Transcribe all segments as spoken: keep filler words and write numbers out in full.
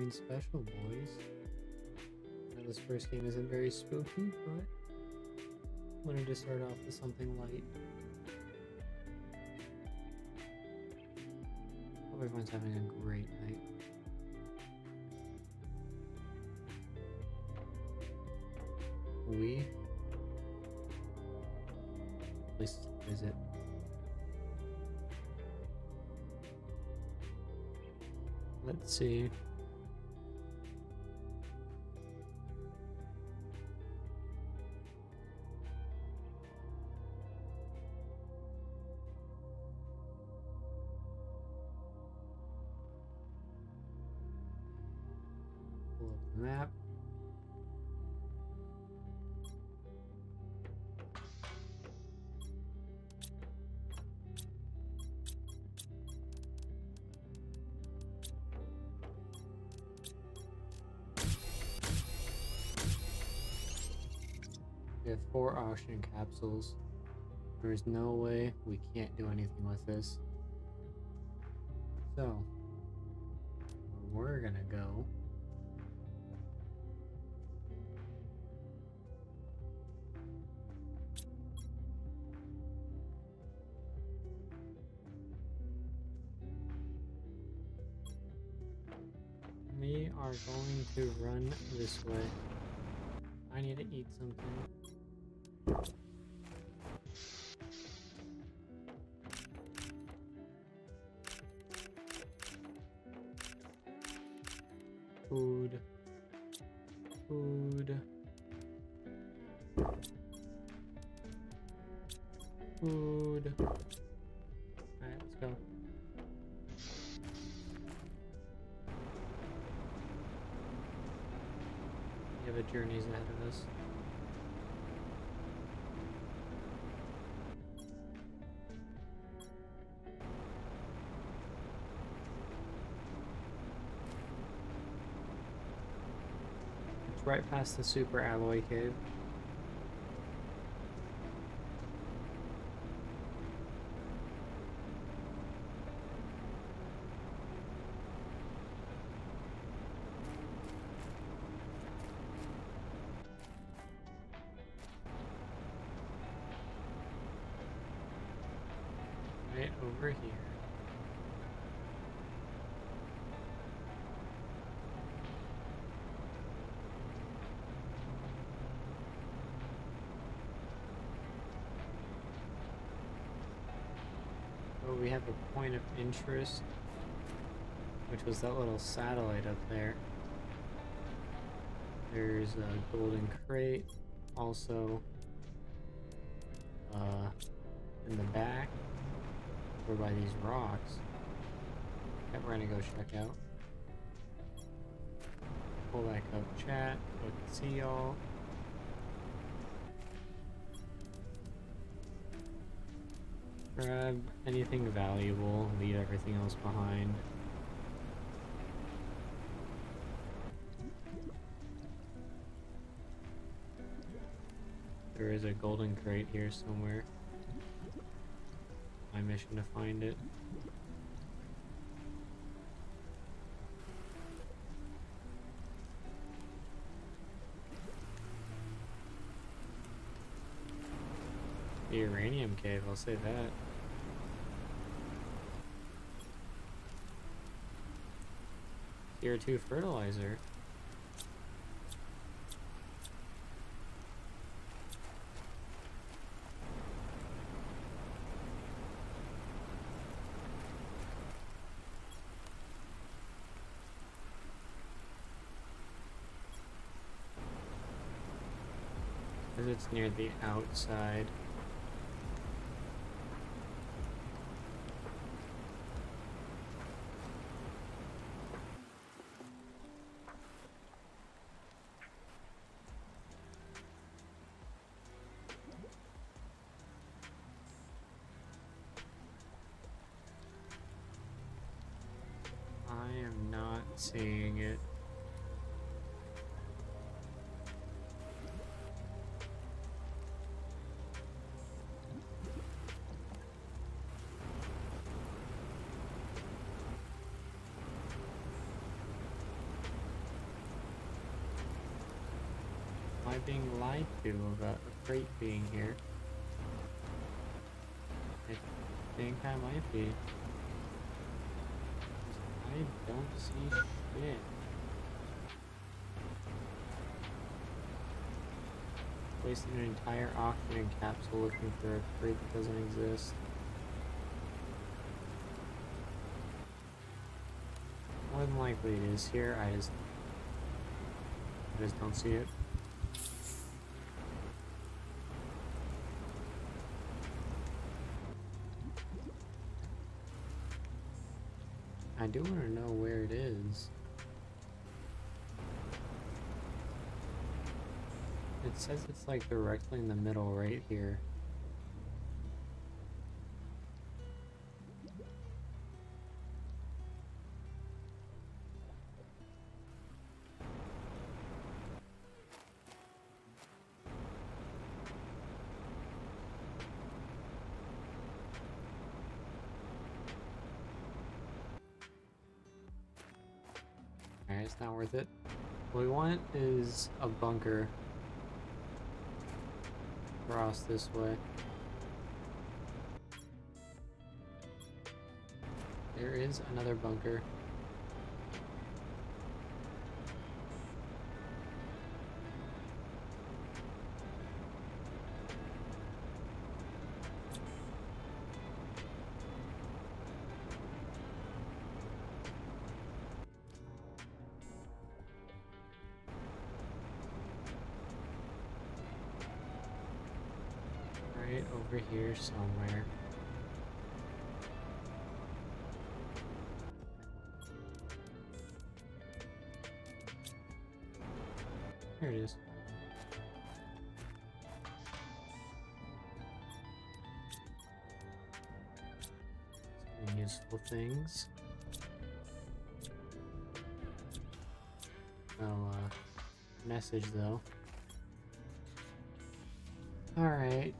nothing special, boys. Now, this first game isn't very spooky, but I wanted to start off with something light. Hope everyone's having a great night. We place to visit. Let's see. Pull up the map. We have four oxygen capsules. There is no way we can't do anything with this. So, where we're gonna go. We are going to run this way. I need to eat something. Food. Food. Food. Alright, let's go. We have a journeys ahead of us. It's right past the super alloy cave. Right over here. Oh, we have a point of interest, which was that little satellite up there. There's a golden crate, also uh, in the back. We're by these rocks that we're gonna go check out. Pull back up chat so I can see y'all. Grab anything valuable, leave everything else behind. There is a golden crate here somewhere. My mission to find it. The uranium cave, I'll say that. Tier two fertilizer. Because it's near the outside. I am not seeing it. Am I being lied to about a crate being here? I think I might be. I don't see shit. Wasting an entire oxygen capsule looking for a crate that doesn't exist. More than likely it is here, I just I just don't see it. I do want to know where it is. It says it's like directly in the middle right here. Alright, it's not worth it. What we want is a bunker across this way. There is another bunker. Right over here somewhere. Here it is. Some useful things. No uh, message though. Alright.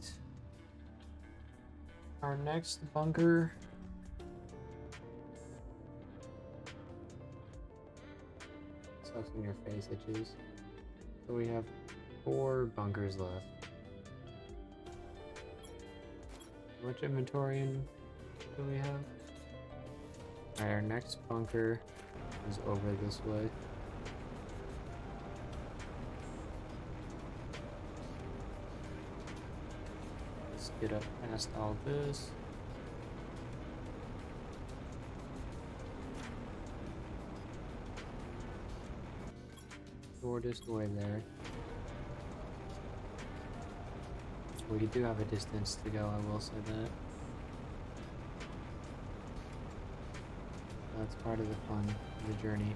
Our next bunker. Sucks in your face, itches. So we have four bunkers left. How much inventory do we have? Alright, our next bunker is over this way. Let's get up past all this. Shortest way there. We do have a distance to go, I will say that. That's part of the fun of the journey.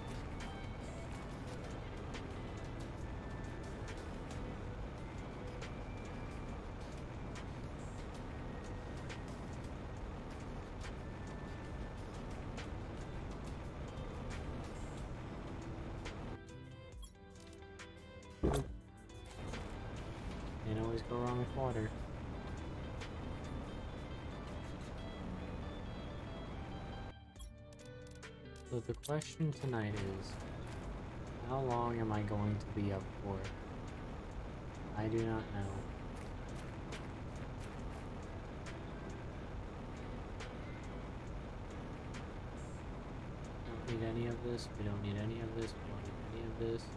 Can't always go wrong with water. So the question tonight is, how long am I going to be up for? I do not know. Don't need any of this, we don't need any of this, we don't need any of this.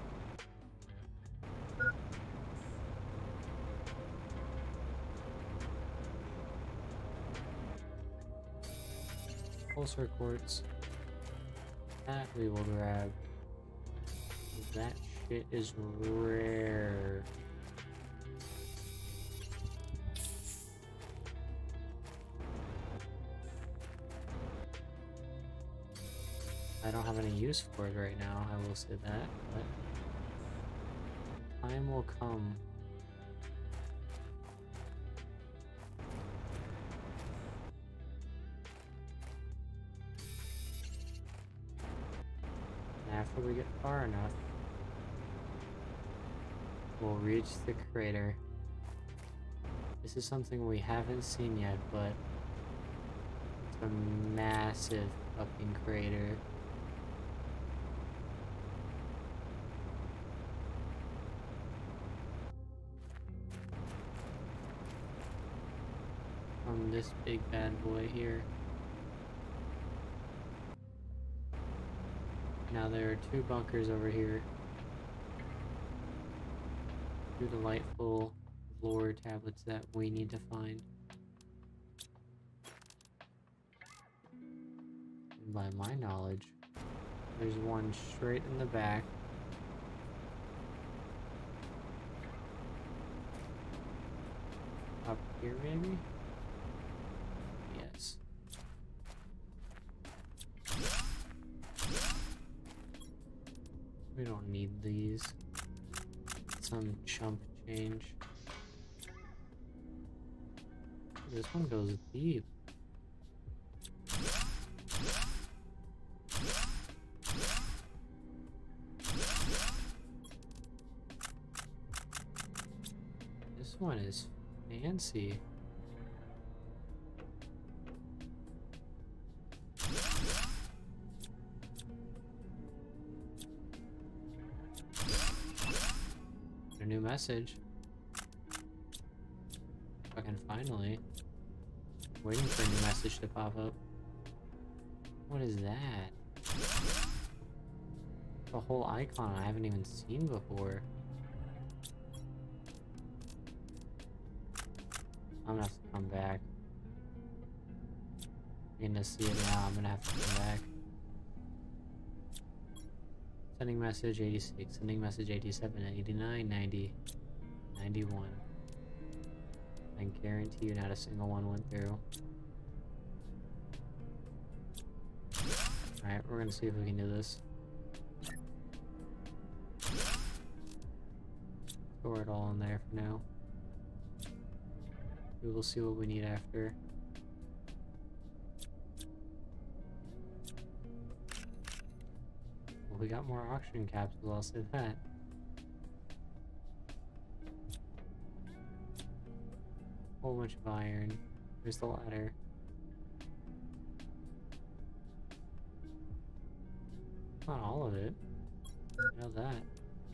Pulsar quartz. That we will grab. That shit is rare. I don't have any use for it right now, I will say that, but time will come. After we get far enough, we'll reach the crater. This is something we haven't seen yet, but it's a massive fucking crater. on this big bad boy here. Now there are two bunkers over here. Two delightful lore tablets that we need to find. And by my knowledge, there's one straight in the back. Up here, maybe? Yes. We don't need these. Some chump change. This one goes deep. This one is fancy. A new message. Fucking finally. Waiting for a new message to pop up. What is that? The whole icon I haven't even seen before. I'm gonna have to come back. I'm gonna see it now. I'm gonna have to come back. Sending message eighty-six, sending message eighty-seven, eighty-nine, ninety, ninety-one. I guarantee you not a single one went through. Alright, we're gonna see if we can do this. Store it all in there for now. We will see what we need after. Well, we got more oxygen capsules, I'll say that. Whole bunch of iron. There's the ladder. Not all of it. I know that.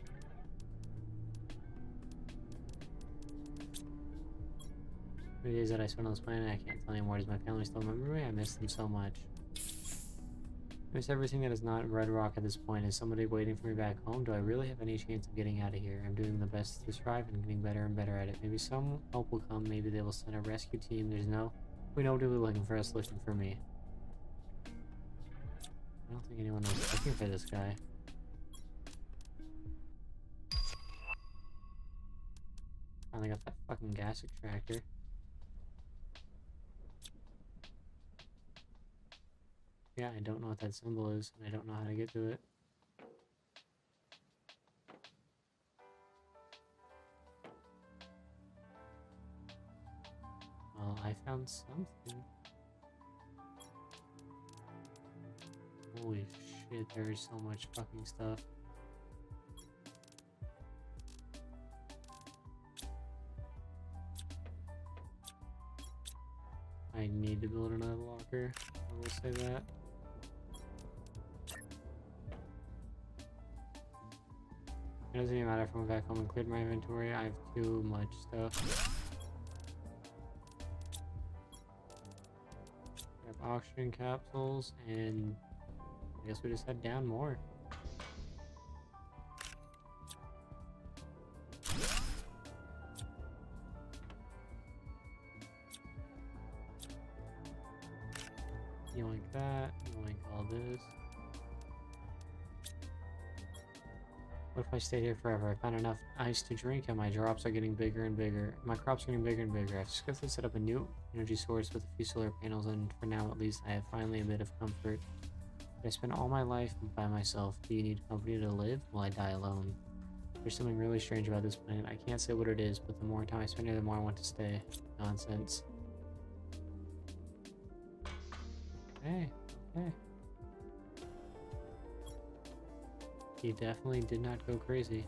The days that I spent on this planet, I can't tell anymore. Does my family still remember me? I miss them so much. I miss everything that is not Red Rock at this point. Is somebody waiting for me back home? Do I really have any chance of getting out of here? I'm doing the best to strive and getting better and better at it. Maybe some help will come. Maybe they will send a rescue team. There's no... We know they'll be looking for us, looking for me. I don't think anyone was looking for this guy. Finally got that fucking gas extractor. Yeah, I don't know what that symbol is, and I don't know how to get to it. Well, I found something. Holy shit, there is so much fucking stuff. I need to build another locker, I will say that. It doesn't even matter if I went back home and cleared my inventory, I have too much stuff. I have oxygen capsules, and I guess we just head down more. Yoink that, yoink all this. What if I stayed here forever? I found enough ice to drink and my drops are getting bigger and bigger. My crops are getting bigger and bigger. I've successfully set up a new energy source with a few solar panels, and for now at least I have finally a bit of comfort. I spent all my life by myself. Do you need company to live? Will I die alone? There's something really strange about this planet. I can't say what it is, but the more time I spend here, the more I want to stay. Nonsense. Okay, okay. He definitely did not go crazy.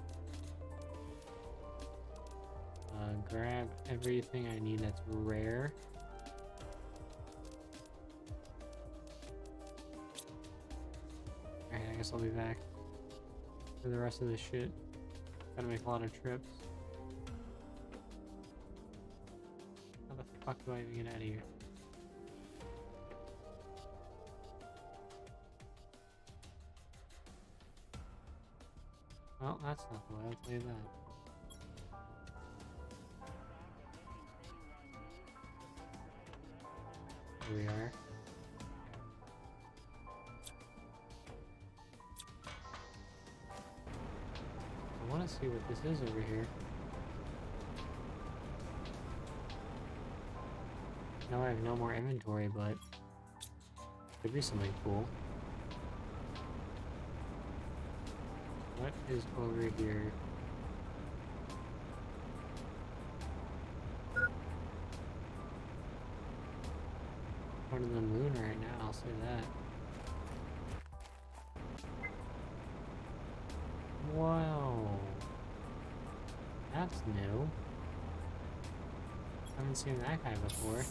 Uh, grab everything I need that's rare. Alright, I guess I'll be back for the rest of this shit. Gotta make a lot of trips. How the fuck do I even get out of here? Well, that's not the way, I'll tell you that. Here we are. I want to see what this is over here. Now I have no more inventory, but could be something cool. What is over here? Part of the moon right now, I'll say that. Wow. That's new. Haven't seen that guy before.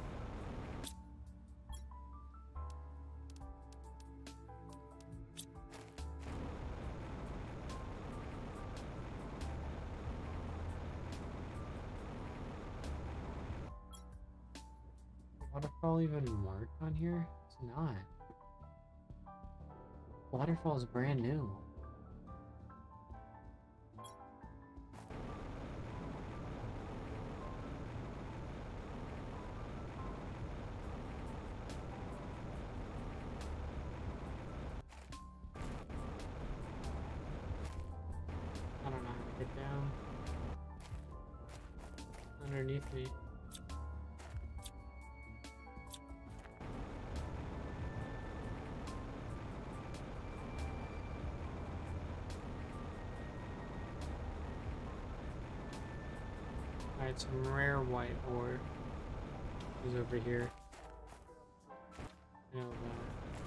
Waterfall even marked on here? It's not. Waterfall is brand new. I don't know how to get down. Underneath me. Alright, some rare white ore is over here. I know that.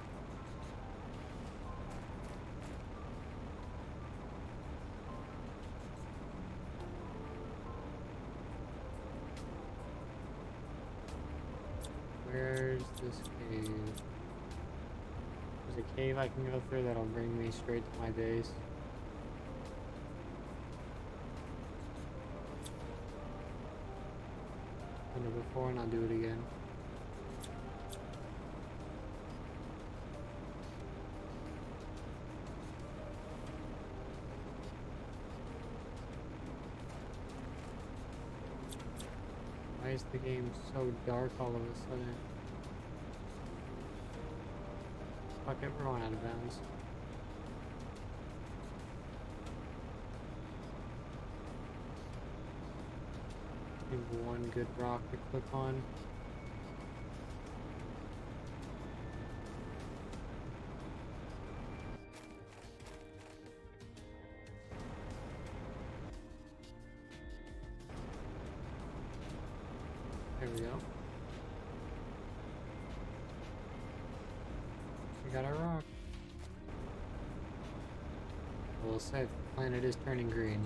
Where's this cave? There's a cave I can go through that'll bring me straight to my base. I've done it before and I'll do it again. Why is the game so dark all of a sudden? Fuck it, we're going out of bounds. Give one good rock to click on. There we go. We got our rock. We'll say the planet is turning green.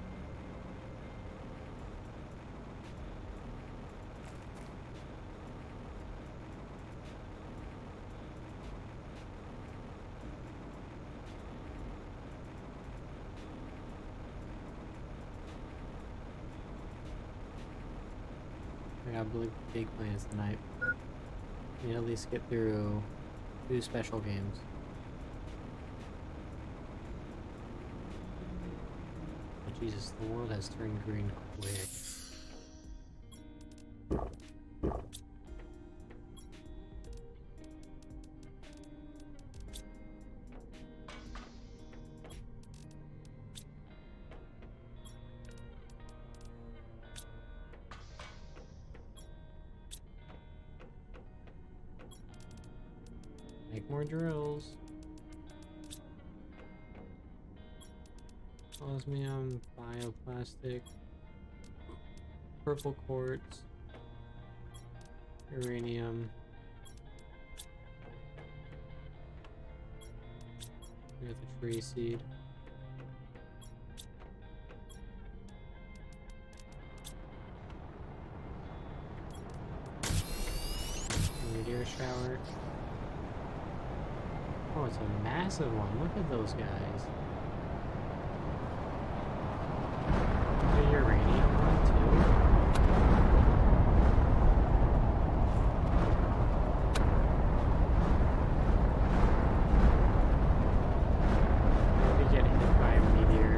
I got big, big plans tonight. We need to at least get through two special games. But Jesus, the world has turned green quick. Make more drills. Osmium, bioplastic, purple quartz, uranium. We got the tree seed. Meteor shower. Oh, it's a massive one. Look at those guys. The uranium one, too. Maybe get hit by a meteor.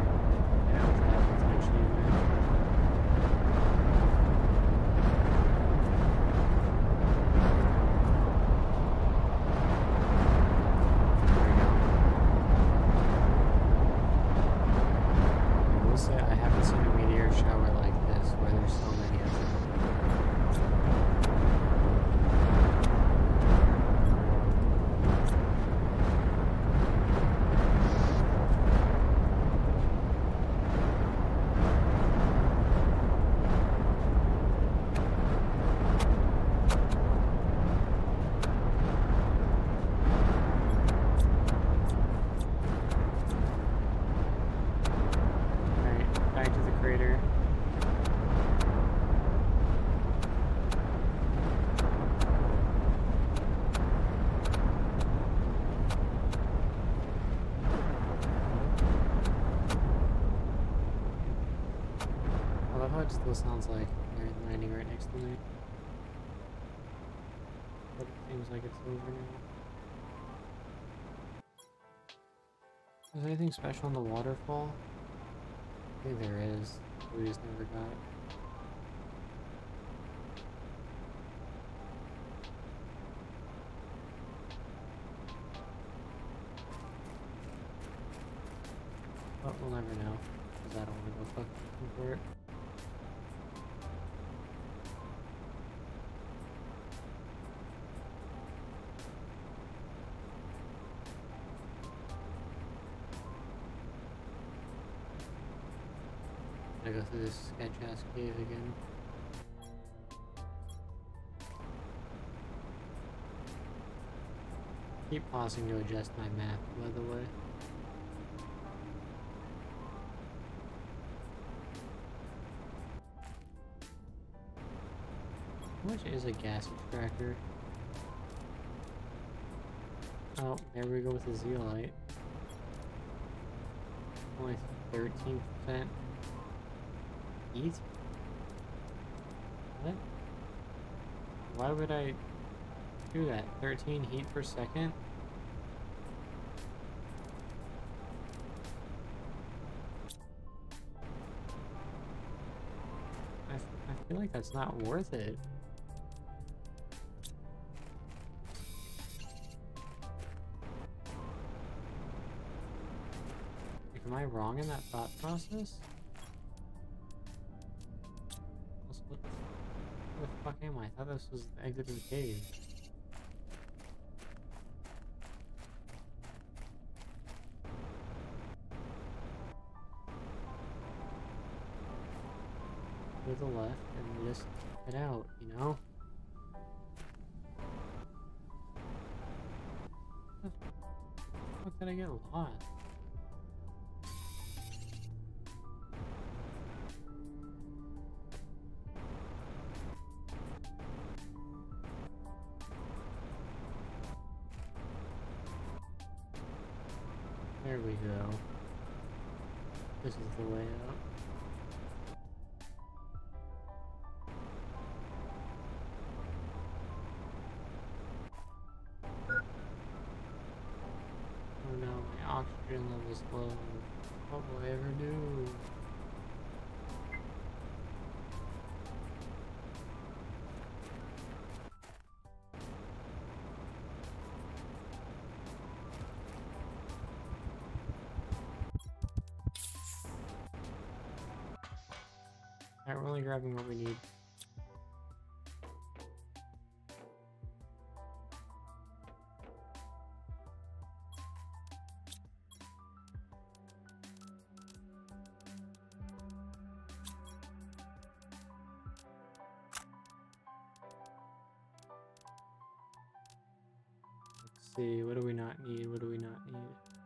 still sounds like they're landing right next to me. But it seems like it's over now. Is there anything special in the waterfall? I think there is. We just never got it. But we'll never know, because I don't want to go fucking looking for it. I go through this sketch ass cave again. Keep pausing to adjust my map, by the way. How much is a gas extractor? Oh, there we go with the zeolite. Only thirteen percent. Heat? What? Why would I do that? thirteen heat per second? I, f I feel like that's not worth it. Like, am I wrong in that thought process? What the, where the fuck am I? I thought this was the exit to the cave. To the left and just head out, you know? How the fuck did I get lost? There we go. This is the way out. Oh no, my oxygen level's low. What will I ever do? Alright, we're only grabbing what we need. Let's see, what do we not need? What do we not need?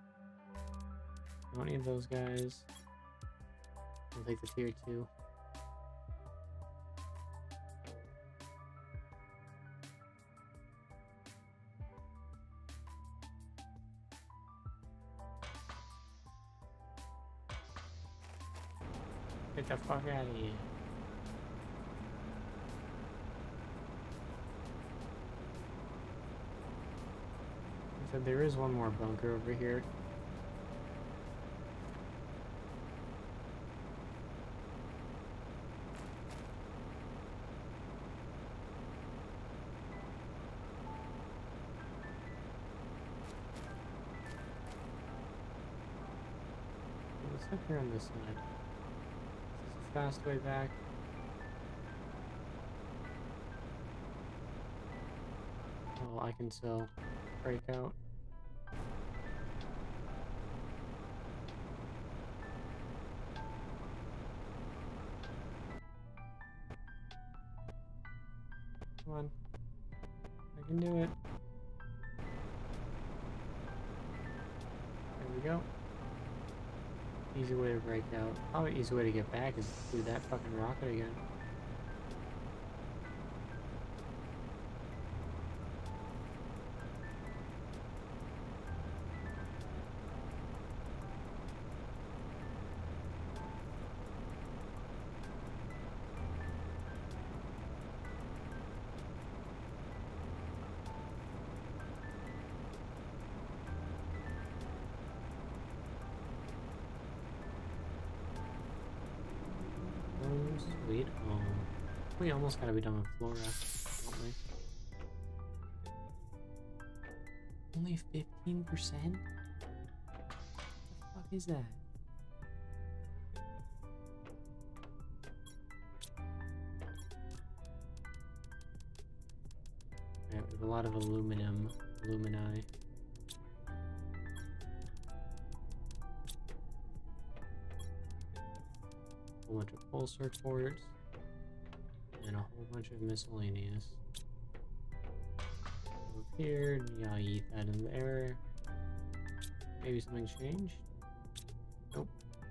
Don't need those guys. We'll take the tier two. Get the fuck out of here. I said there is one more bunker over here. What's up here on this side? Fast way back. Oh, I can sell breakout. Come on. I can do it. There we go. Easy way to break out. Probably easy way to get back is through that fucking rocket again. Sweet home. We almost gotta be done with Flora, don't we? Only fifteen percent? What the fuck is that? Yeah, we have a lot of aluminum, alumini. A whole bunch of pulsar quartz. And a whole bunch of miscellaneous. Over here, yeah, eat that in there. Maybe something changed? Nope.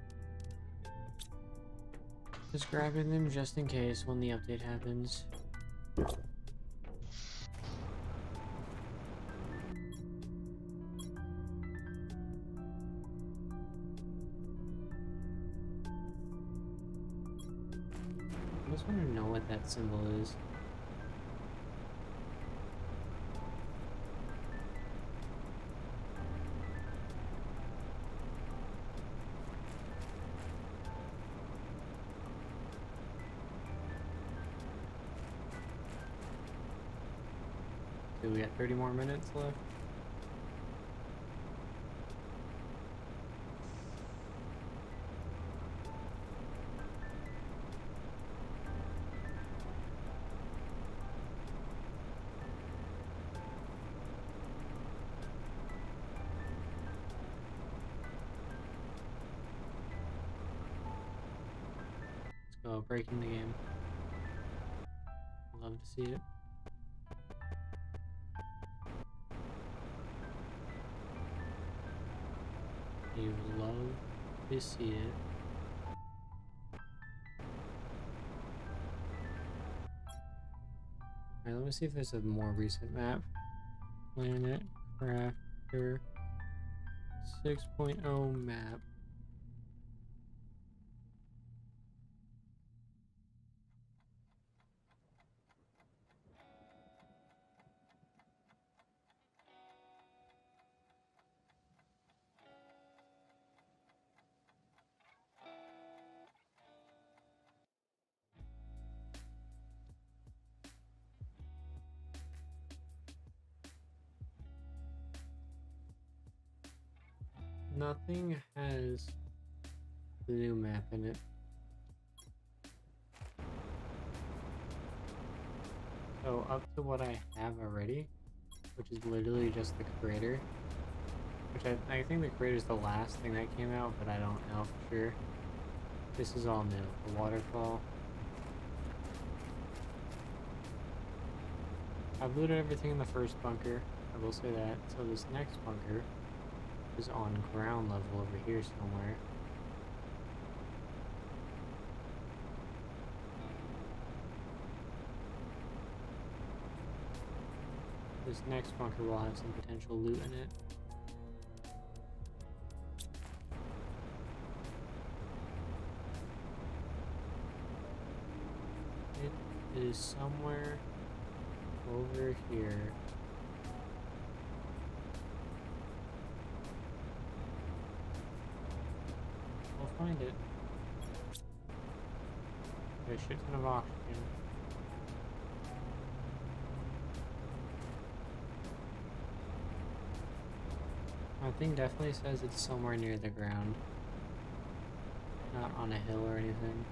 Just grabbing them just in case when the update happens. I just want to know what that symbol is. So we got thirty more minutes left. Let's go, breaking the game. Love to see it. You love to see it. Alright, let me see if there's a more recent map. Planet Crafter six point oh map. Nothing has the new map in it. So up to what I have already, which is literally just the crater, which I, I think the crater is the last thing that came out, but I don't know for sure. This is all new. The waterfall. I've looted everything in the first bunker, I will say that. So this next bunker is on ground level over here somewhere. This next bunker will have some potential loot in it. It is somewhere over here. I'll find it. There's a shit ton of oxygen. My thing definitely says it's somewhere near the ground. Not on a hill or anything.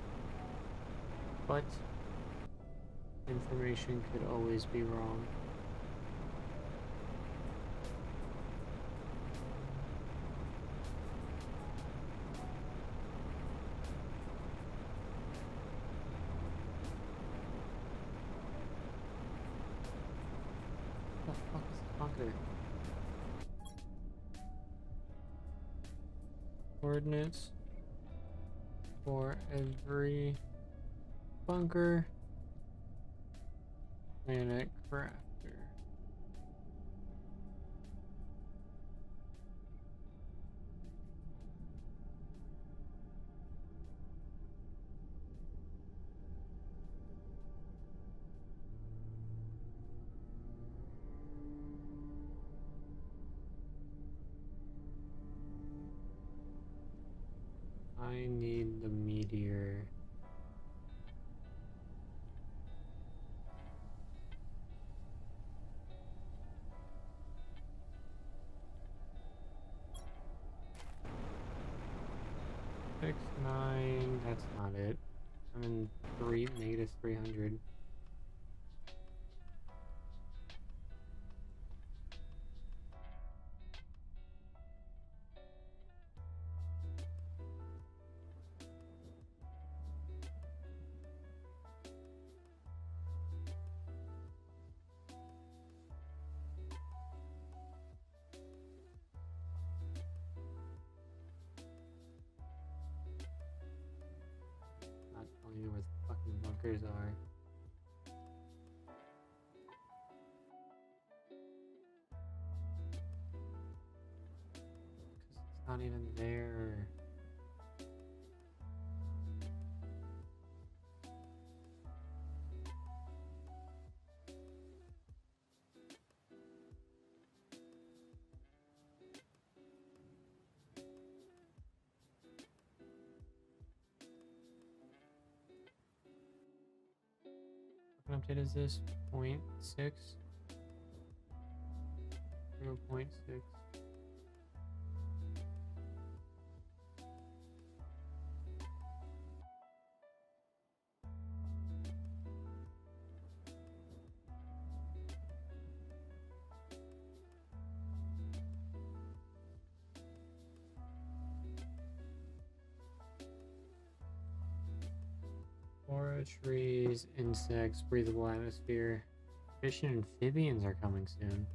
But information could always be wrong. What the fuck is this bunker? Coordinates for every bunker. Planet Crafter. I need the meteor Six, nine, that's not it. I'm in three, negative three hundred. Not telling me where the fucking bunkers are. Because it's not even there. What update is this? Point six? zero point six. Flora, trees, insects, breathable atmosphere. Fish and amphibians are coming soon.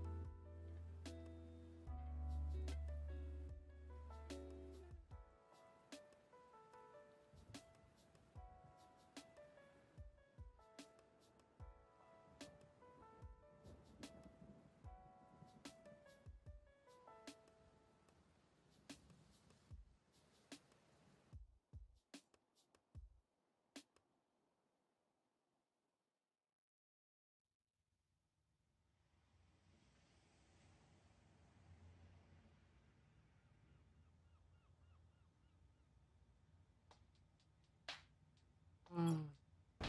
It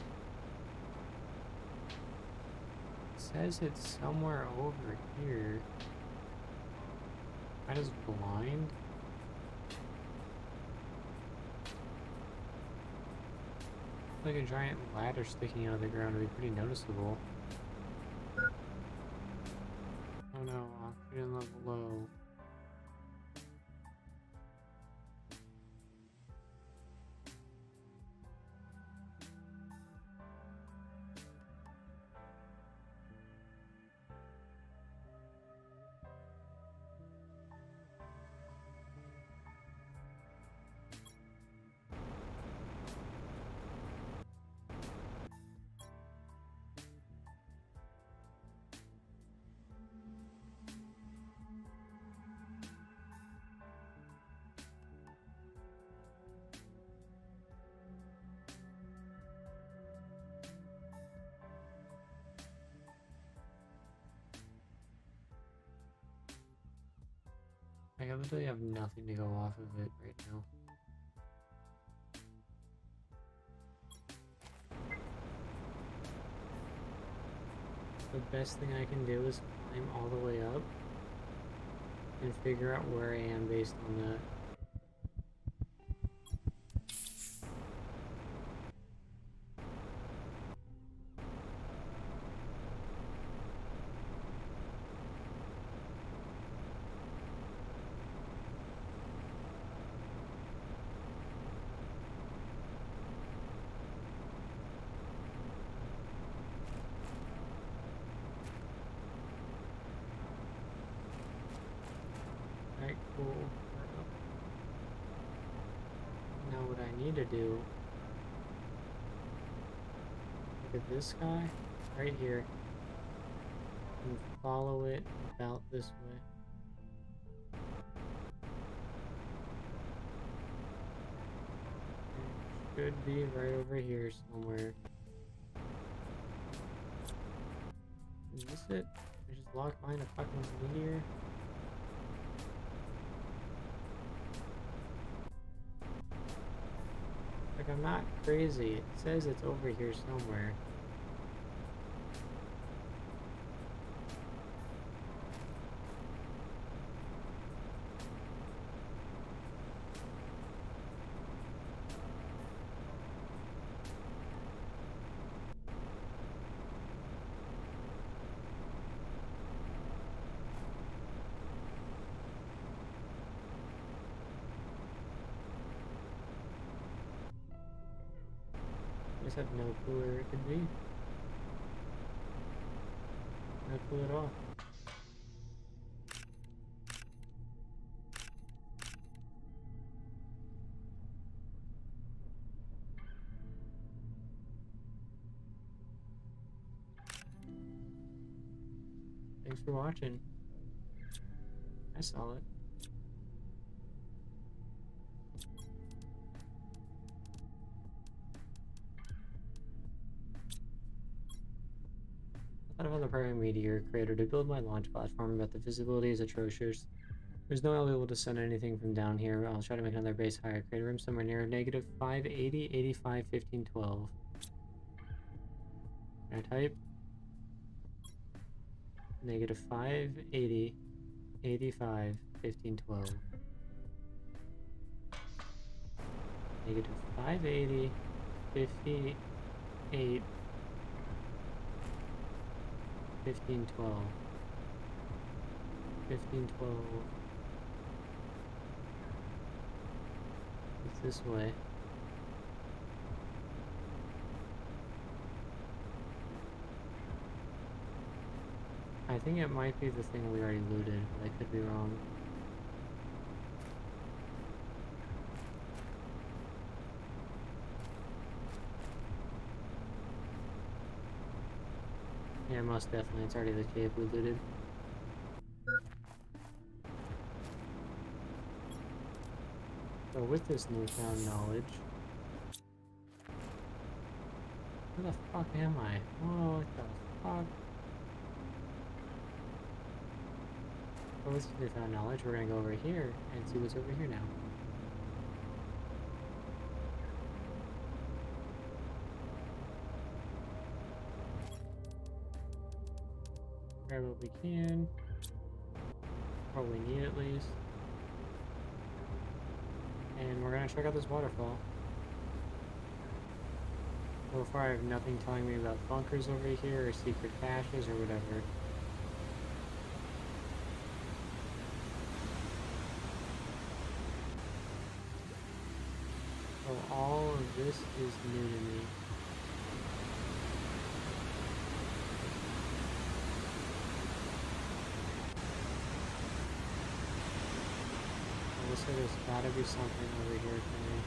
says it's somewhere over here. I just blind. Like a giant ladder sticking out of the ground would be pretty noticeable. Oh no, oxygen level low. I literally have nothing to go off of it right now. The best thing I can do is climb all the way up and figure out where I am based on that. Alright, cool. Now what I need to do, look at this guy right here and follow it about this way. It should be right over here somewhere. Is this it? I just locked behind a fucking meteor? Like, I'm not crazy. It says it's over here somewhere. just have no clue where it could be. No clue at all. Thanks for watching. I saw it. I thought about the Prime Meteor creator to build my launch platform, but the visibility is atrocious. There's no way I'll be able to send anything from down here. I'll try to make another base higher. Create a room somewhere near negative five eighty, eighty-five, fifteen, twelve. Can I type? Negative five eighty, eighty-five, fifteen, twelve. Negative five eighty, fifty-eight, fifteen, twelve. fifteen, twelve. It's this way. I think it might be the thing we already looted, but I could be wrong. Yeah, most definitely. It's already the cave we looted. So with this newfound knowledge... Where the fuck am I? Whoa, what the fuck? So with this newfound knowledge, we're gonna go over here and see what's over here now. Grab what we can. What we need at least. And we're gonna check out this waterfall. So far I have nothing telling me about bunkers over here or secret caches or whatever. So all of this is new to me. So there's gotta be something over here for me.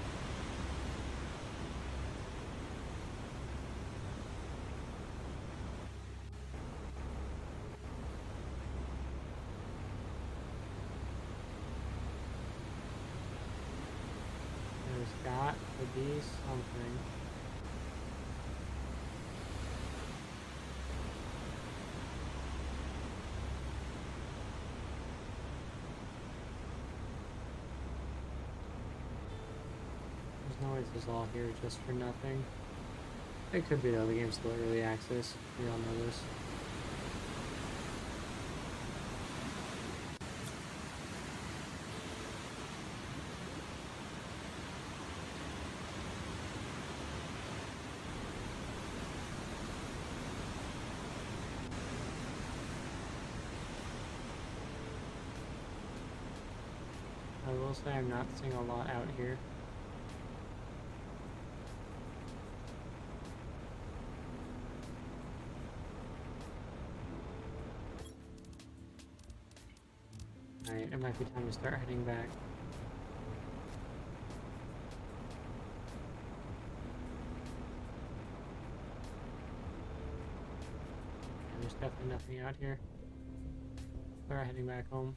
There's got to be something. No, it's just all here just for nothing. It could be though, the game's still early access. We all know this. I will say I'm not seeing a lot out here. Alright, it might be time to start heading back. Yeah, there's definitely nothing out here. Start heading back home.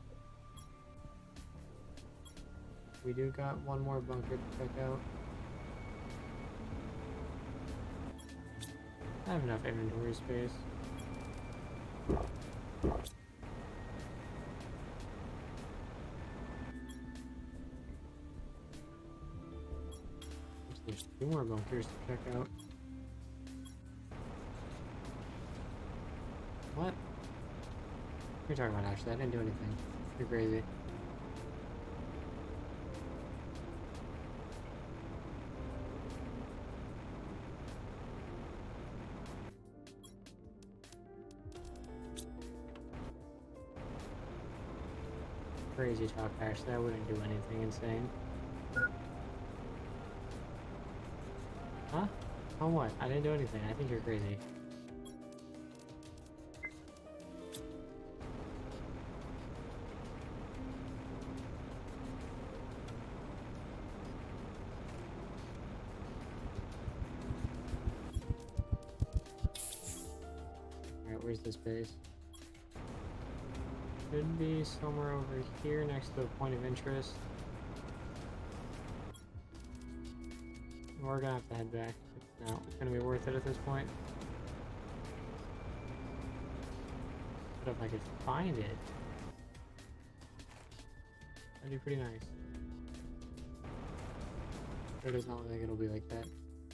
We do got one more bunker to check out. I have enough inventory space. There's two more bunkers to check out. What? What are you talking about, actually? I didn't do anything. You're crazy. Crazy talk, actually. I wouldn't do anything insane. Huh? Oh, what? I didn't do anything. I think you're crazy. Alright, where's this base? Should be somewhere over here next to a point of interest. We're gonna have to head back. It's not gonna be worth it at this point. But if I could find it, that'd be pretty nice. But it does not look like it'll be like that.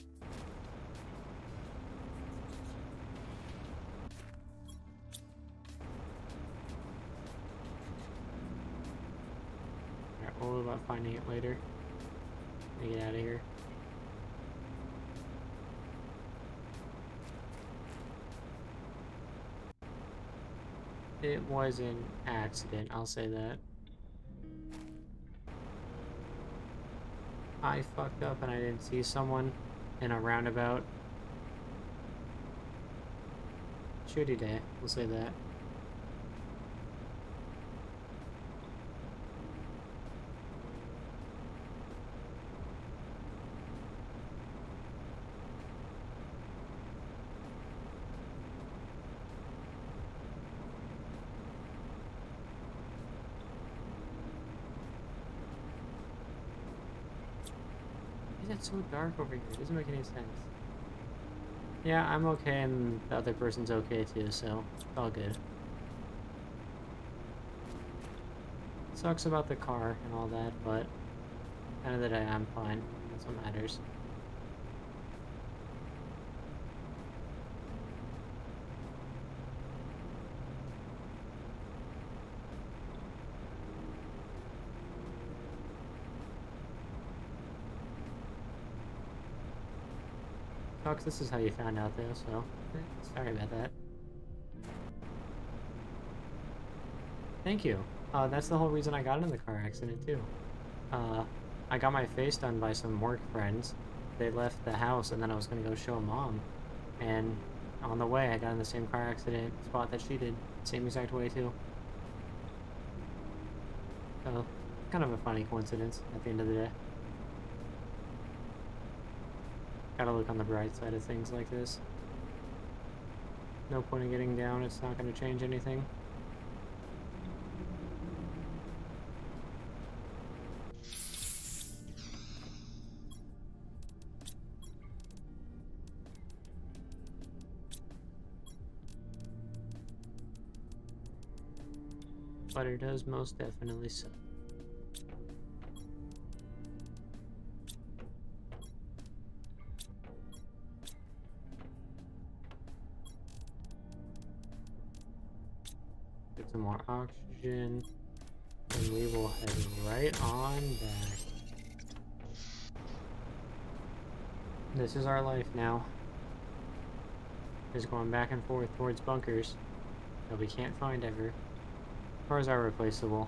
Alright, we'll worry about finding it later. Let me get out of here. It was an accident, I'll say that. I fucked up and I didn't see someone in a roundabout. Shitty day, we'll say that. It's so dark over here. It doesn't make any sense. Yeah, I'm okay and the other person's okay too, so it's all good. Sucks about the car and all that, but at the end of the day, I'm fine. That's what matters. Sucks, this is how you found out though, so sorry about that. Thank you. Uh, that's the whole reason I got in the car accident too. Uh, I got my face done by some work friends. They left the house and then I was gonna go show mom. And on the way I got in the same car accident spot that she did. Same exact way too. So, kind of a funny coincidence at the end of the day. Gotta look on the bright side of things like this. No point in getting down, it's not gonna change anything. But it does most definitely suck. Get some more oxygen, and we will head right on back. This is our life now. Just going back and forth towards bunkers that we can't find ever. Cars are replaceable.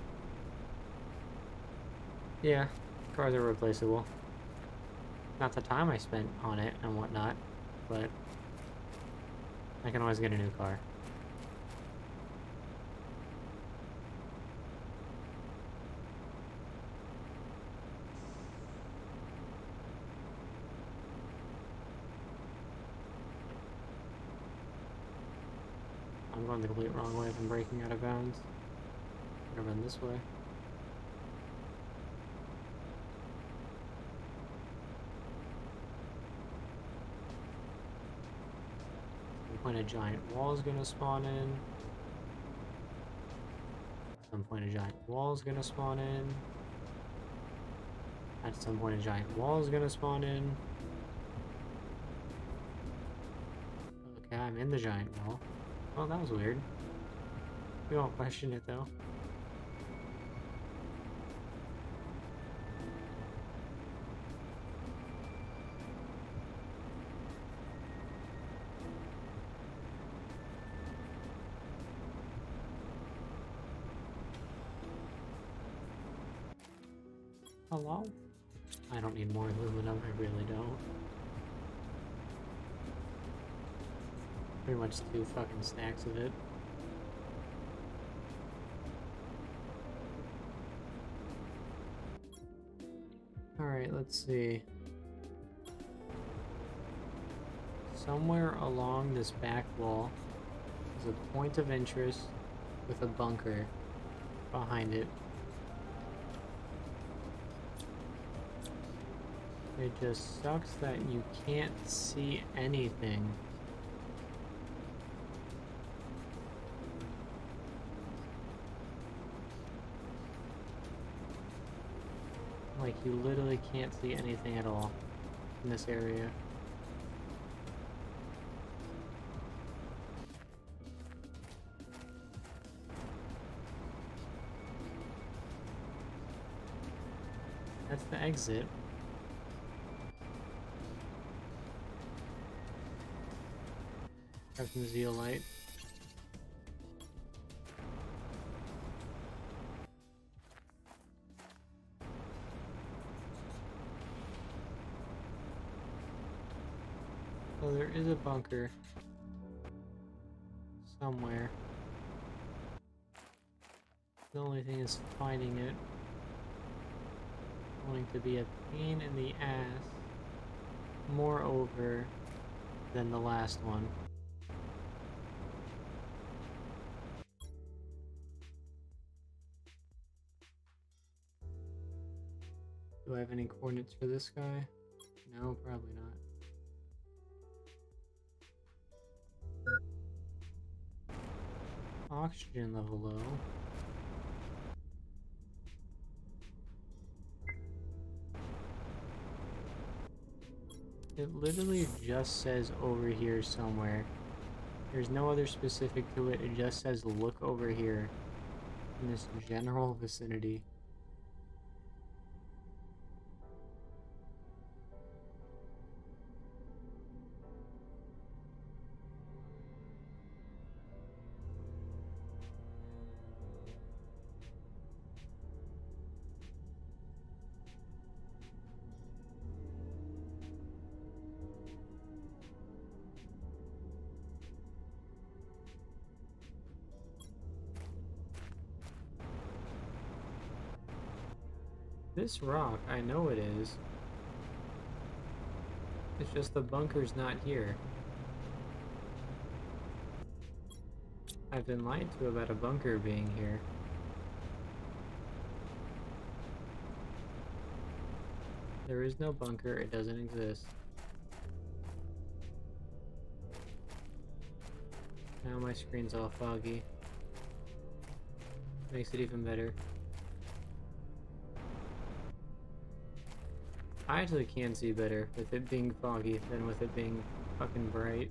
Yeah, cars are replaceable. Not the time I spent on it and whatnot, but I can always get a new car. I'm going the complete wrong way if I'm breaking out of bounds. I'm gonna run this way. At some point a giant wall is gonna spawn in. At some point a giant wall is gonna spawn in. At some point a giant wall is gonna spawn in. Okay, I'm in the giant wall. Oh, that was weird. We won't question it though. Hello? I don't need more aluminum, I really don't. Pretty much two fucking stacks of it. Alright, let's see. Somewhere along this back wall is a point of interest with a bunker behind it. It just sucks that you can't see anything. Like, you literally can't see anything at all in this area. That's the exit. Captain Zeolite. So there is a bunker somewhere. The only thing is finding it. Going to be a pain in the ass, moreover than the last one. Do I have any coordinates for this guy? No, probably not. Oxygen level low. It literally just says over here somewhere. There's no other specific to it, it just says look over here in this general vicinity. This rock, I know it is. It's just the bunker's not here. I've been lied to about a bunker being here. There is no bunker, it doesn't exist. Now my screen's all foggy. Makes it even better. I actually can see better with it being foggy than with it being fucking bright.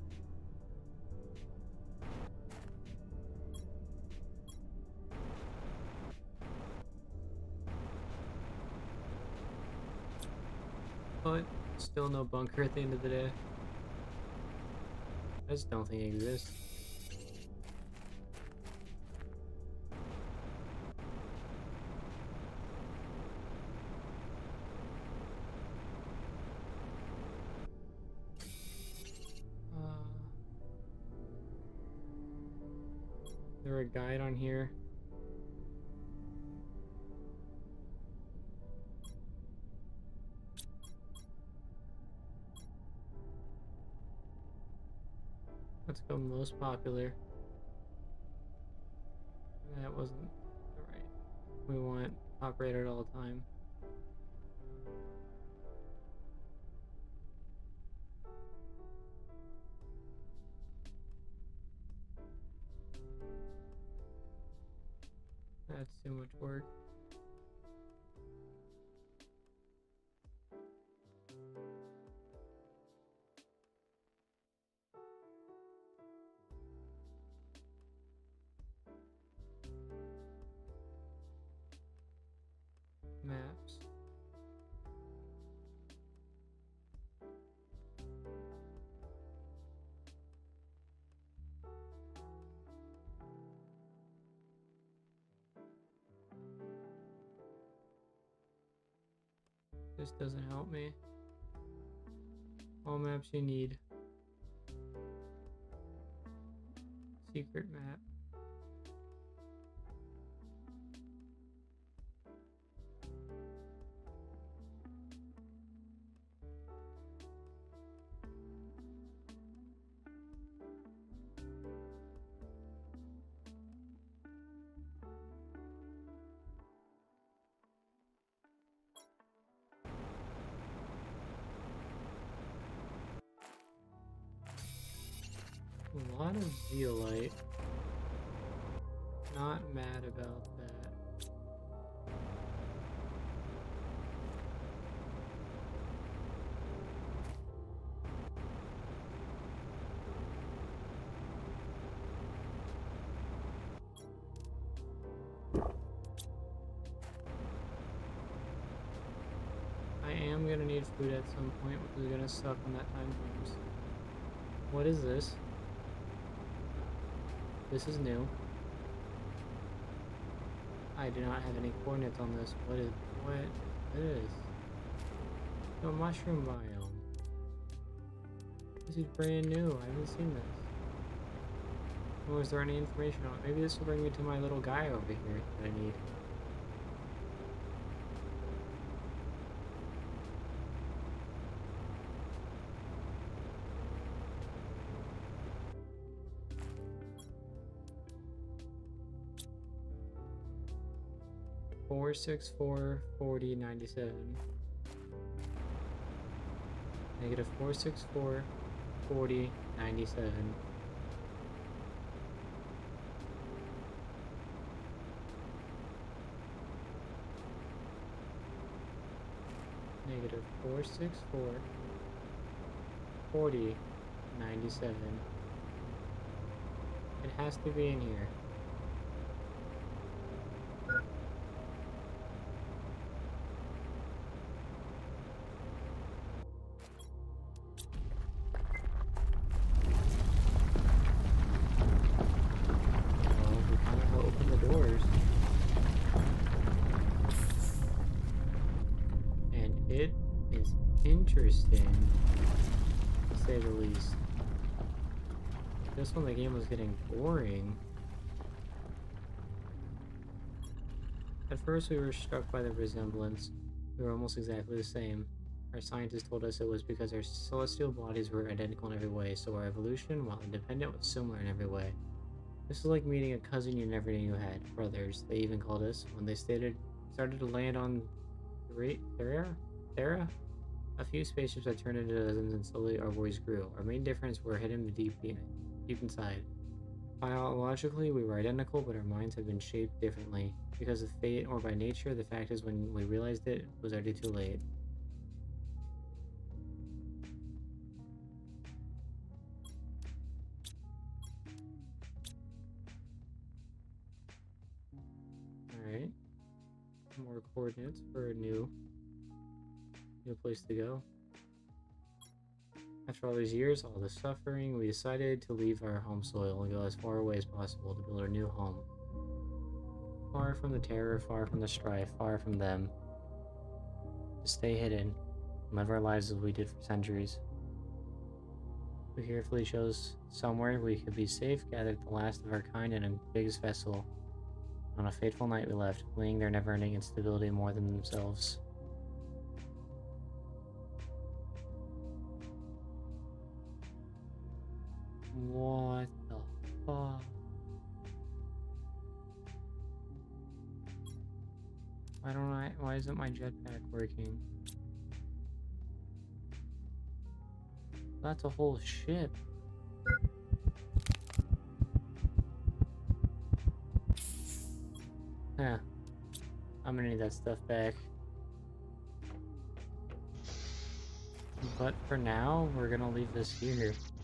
But still no bunker at the end of the day. I just don't think it exists. Is there a guide on here? Let's go most popular. That wasn't the right. We want operator at all time. That's too much work. Maps. This doesn't help me. All maps you need. Secret map. A lot of zeolite. Not mad about that. I am gonna need food at some point, which is gonna suck when that time comes. What is this? This is new. I do not have any coordinates on this. What is what is this? No mushroom biome. This is brand new. I haven't seen this. Nor is there any information on it. Maybe this will bring me to my little guy over here that I need. Four six four forty ninety seven. Negative four six four forty ninety seven. Negative four six four forty ninety seven. It has to be in here. Interesting, to say the least. This one, the game was getting boring. At first we were struck by the resemblance. We were almost exactly the same. Our scientists told us it was because our celestial bodies were identical in every way, so our evolution, while independent, was similar in every way. This is like meeting a cousin you never knew you had. Brothers, they even called us, when they stated, started to land on Thera? Thera? A few spaceships had turned into dozens, and slowly our boys grew. Our main difference were hidden deep, deep inside. Biologically, we were identical, but our minds had been shaped differently. Because of fate or by nature, the fact is when we realized it, it was already too late. Alright. More coordinates for a new New place to go. After all these years, all this suffering, we decided to leave our home soil and go as far away as possible to build our new home. Far from the terror, far from the strife, far from them. To stay hidden, and live our lives as we did for centuries. We carefully chose somewhere we could be safe, gathered the last of our kind in a biggest vessel. On a fateful night we left, fleeing their never-ending instability more than themselves. What the fuck? Why don't I, why isn't my jetpack working? That's a whole ship. Yeah. I'm gonna need that stuff back. But for now, we're gonna leave this here.